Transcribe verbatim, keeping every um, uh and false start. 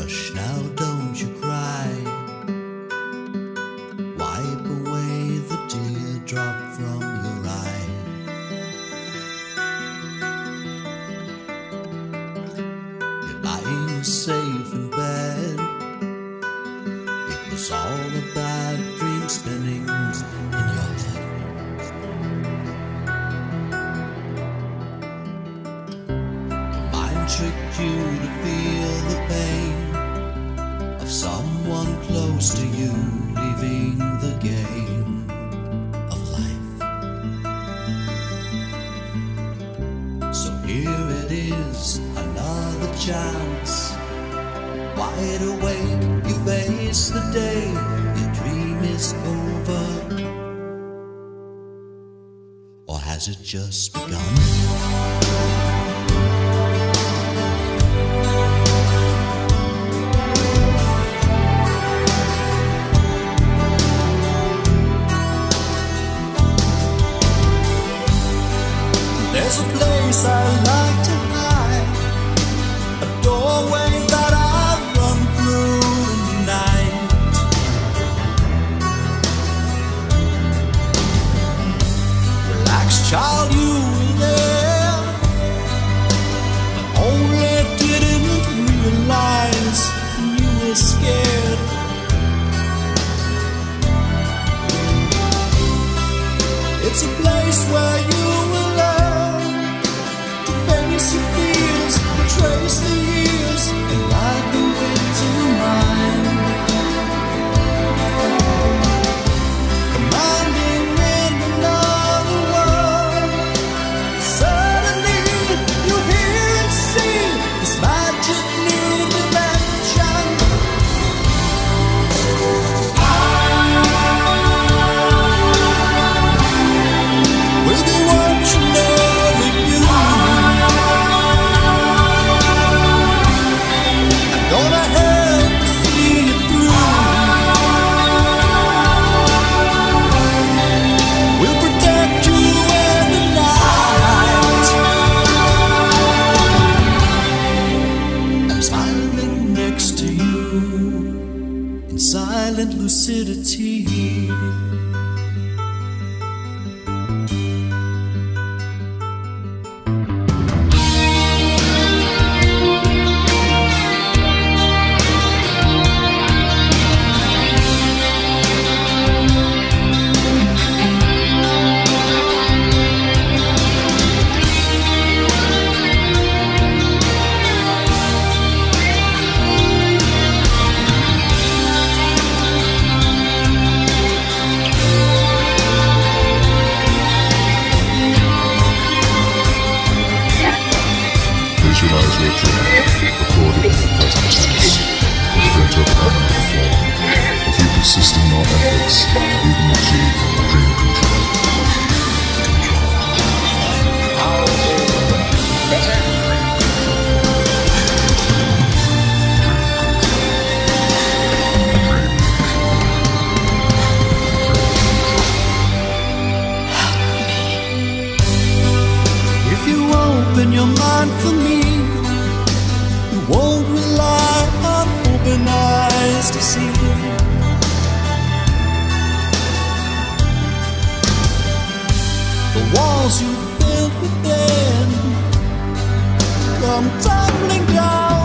Hush now, don't you cry. Wipe away the teardrop from your eye. You're lying safe in bed. It was all a bad dream spinning in your head. Your mind tricked you to feel the pain of someone close to you leaving the game of life. So here it is, another chance. Wide awake, you face the day. Your dream is over, or has it just begun? There's a place I like to hide, a doorway that I run through in the night. Relax, child, you were there, but only didn't realize you were scared. It's a place where you will learn to face your fears, trace the years, and ride them into mine. Commanding in another world, suddenly you hear and see this magic new dimension. With you watching over you, I'm gonna help you see it through. We'll protect you in the night. I'm smiling next to you in silent lucidity. Visualize your dream, recorded in the present tense, put it into a permanent form. If you persist in your efforts, you can achieve dream control. If you open your mind for me, you won't rely on open eyes to see. The walls you built within come tumbling down.